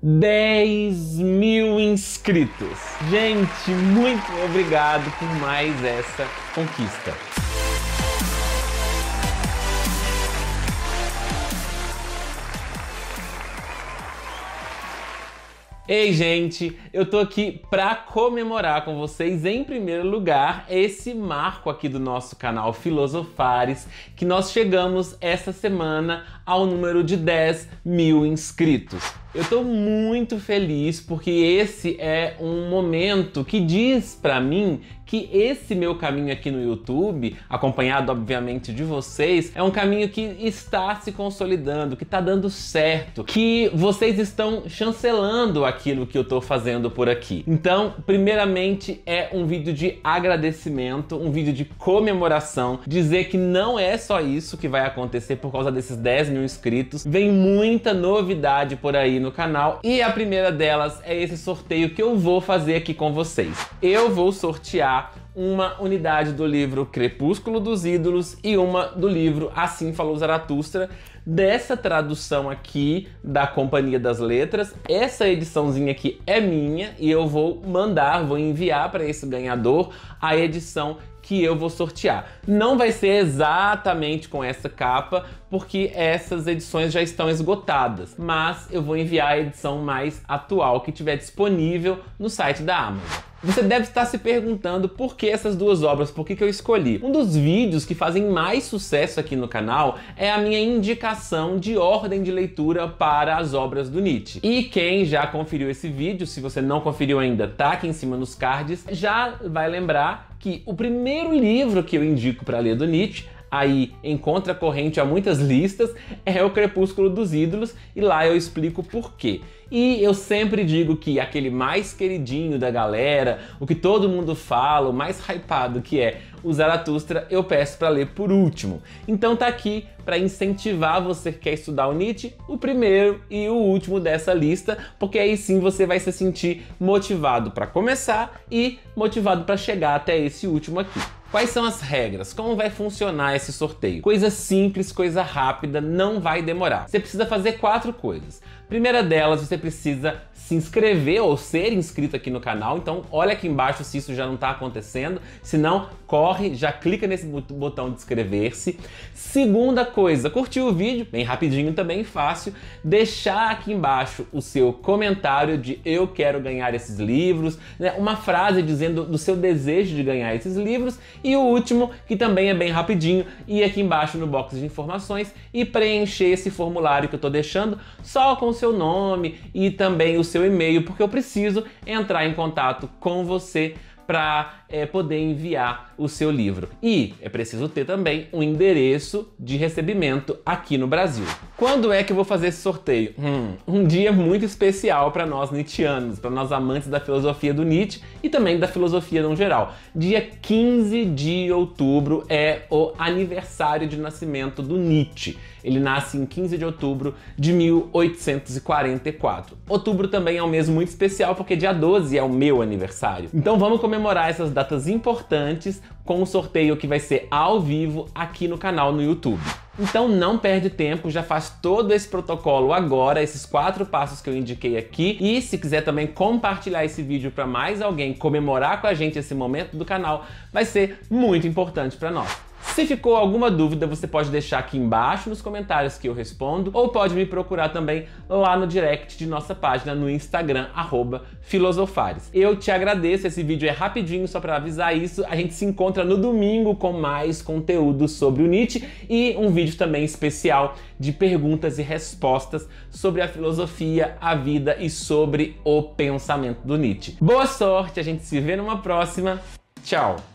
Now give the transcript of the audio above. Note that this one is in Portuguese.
10 mil inscritos. Gente, muito obrigado por mais essa conquista. Ei, gente, eu tô aqui pra comemorar com vocês, em primeiro lugar, esse marco aqui do nosso canal Filosofares, que nós chegamos essa semana ao número de 10 mil inscritos. Eu tô muito feliz porque esse é um momento que diz pra mim que esse meu caminho aqui no YouTube, acompanhado obviamente de vocês, é um caminho que está se consolidando, que tá dando certo, que vocês estão chancelando aquilo que eu tô fazendo por aqui. Então, primeiramente é um vídeo de agradecimento, um vídeo de comemoração, dizer que não é só isso que vai acontecer por causa desses 10 mil inscritos, vem muita novidade por aí no canal e a primeira delas é esse sorteio que eu vou fazer aqui com vocês. Eu vou sortear uma unidade do livro Crepúsculo dos Ídolos e uma do livro Assim Falou Zaratustra, dessa tradução aqui da Companhia das Letras. Essa ediçãozinha aqui é minha e eu vou enviar para esse ganhador a edição que eu vou sortear. Não vai ser exatamente com essa capa, porque essas edições já estão esgotadas, mas eu vou enviar a edição mais atual que tiver disponível no site da Amazon. Você deve estar se perguntando por que essas duas obras, por que eu escolhi. Um dos vídeos que fazem mais sucesso aqui no canal é a minha indicação de ordem de leitura para as obras do Nietzsche. E quem já conferiu esse vídeo, se você não conferiu ainda, tá aqui em cima nos cards, já vai lembrar que o primeiro livro que eu indico para ler do Nietzsche, aí em contracorrente a muitas listas, é o Crepúsculo dos Ídolos, e lá eu explico por quê. E eu sempre digo que aquele mais queridinho da galera, o que todo mundo fala, o mais hypado que é o Zaratustra, eu peço para ler por último. Então tá aqui para incentivar você que quer estudar o Nietzsche, o primeiro e o último dessa lista, porque aí sim você vai se sentir motivado para começar e motivado para chegar até esse último aqui. Quais são as regras? Como vai funcionar esse sorteio? Coisa simples, coisa rápida, não vai demorar. Você precisa fazer 4 coisas. Primeira delas, você precisa se inscrever ou ser inscrito aqui no canal. Então olha aqui embaixo se isso já não está acontecendo. Se não, corre, já clica nesse botão de inscrever-se. Segunda coisa, curtir o vídeo, bem rapidinho também, fácil. Deixar aqui embaixo o seu comentário de eu quero ganhar esses livros, né? Uma frase dizendo do seu desejo de ganhar esses livros. E o último, que também é bem rapidinho, ir aqui embaixo no box de informações e preencher esse formulário que eu tô deixando só com o seu nome e também o seu e-mail, porque eu preciso entrar em contato com você para poder enviar o seu livro. E é preciso ter também um endereço de recebimento aqui no Brasil. Quando é que eu vou fazer esse sorteio? Um dia muito especial para nós nietzschianos, para nós amantes da filosofia do Nietzsche e também da filosofia no geral. Dia 15 de outubro é o aniversário de nascimento do Nietzsche. Ele nasce em 15 de outubro de 1844. Outubro também é um mês muito especial porque dia 12 é o meu aniversário. Então vamos comemorar essas datas importantes com um sorteio que vai ser ao vivo aqui no canal no YouTube. Então não perde tempo, já faz todo esse protocolo agora, esses 4 passos que eu indiquei aqui. E se quiser também compartilhar esse vídeo para mais alguém comemorar com a gente esse momento do canal, vai ser muito importante para nós. Se ficou alguma dúvida, você pode deixar aqui embaixo nos comentários que eu respondo, ou pode me procurar também lá no direct de nossa página no Instagram, @filosofares. Eu te agradeço, esse vídeo é rapidinho só para avisar isso. A gente se encontra no domingo com mais conteúdo sobre o Nietzsche e um vídeo também especial de perguntas e respostas sobre a filosofia, a vida e sobre o pensamento do Nietzsche. Boa sorte, a gente se vê numa próxima. Tchau!